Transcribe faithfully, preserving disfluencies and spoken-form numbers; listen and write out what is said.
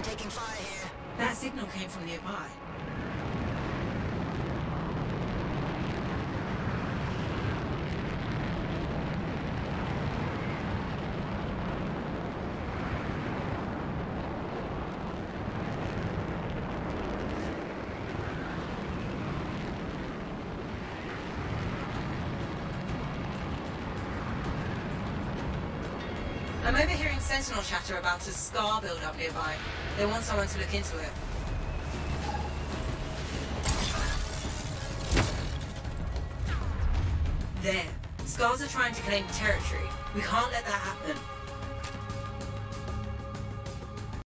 taking fire here. That signal came from nearby. I'm overhearing Sentinel chatter about a scar build-up nearby. They want someone to look into it. There. Scars are trying to claim territory. We can't let that happen.